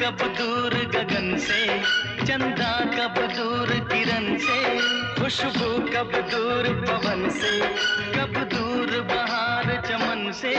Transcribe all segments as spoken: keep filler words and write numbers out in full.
जब दूर गगन से, चंदा कब दूर किरण से, खुशबू कब दूर पवन से, कब दूर बहार चमन से।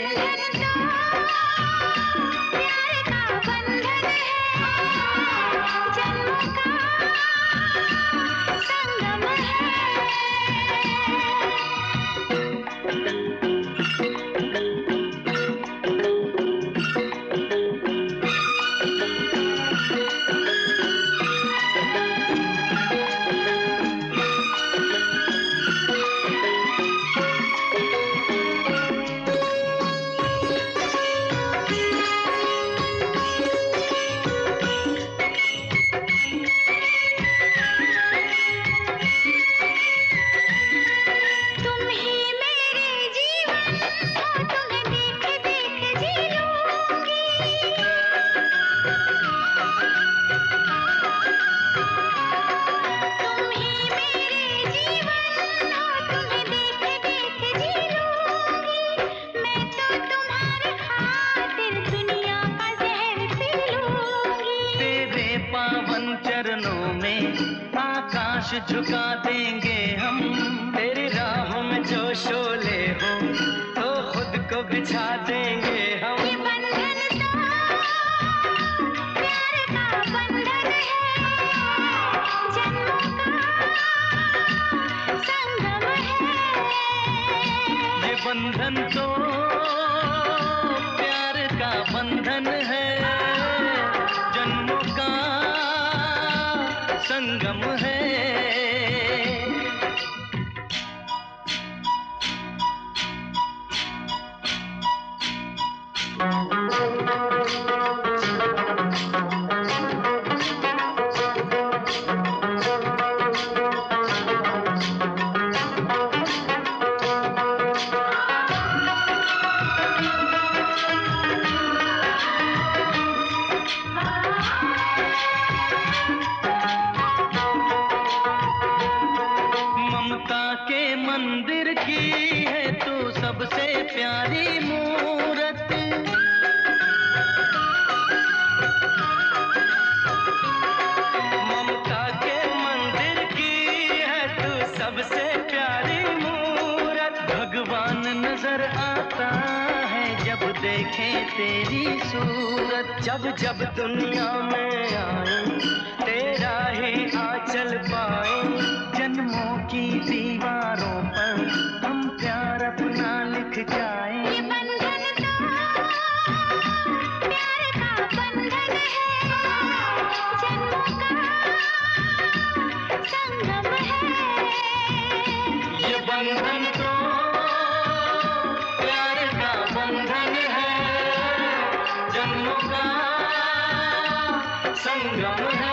झुका देंगे हम, तेरी राहों में जो शोले हो तो खुद को बिछा देंगे हम। ये बंधन तो प्यार का बंधन है, जन्मों का संगम है। ये बंधन तो प्यार का बंधन है, जन्मों का संगम है। मंदिर की है तू सबसे प्यारी मूरत, ममता के मंदिर की है तू सबसे प्यारी मूरत। भगवान नजर आता है जब देखे तेरी सूरत, जब जब दुनिया में आए तेरा ही आंचल पाए, जन्मों की दीवारों पर हम प्यार अपना लिख जाए। ये बंधन तो प्यार का बंधन है, जन्मों का संगम है। ये बंधन तो प्यार का बंधन है, जन्मों का संगम है।